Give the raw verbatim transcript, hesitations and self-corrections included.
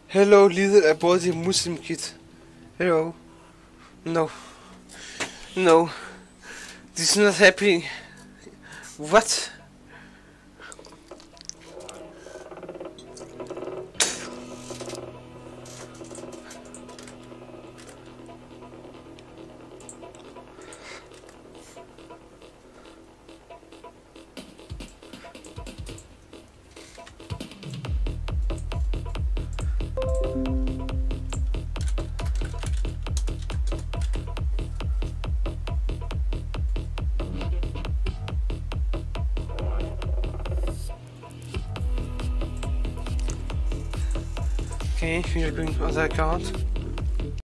Hello, little aborted Muslim kid. Hello. No. No. This is not happening. What? Okay, we're going other account.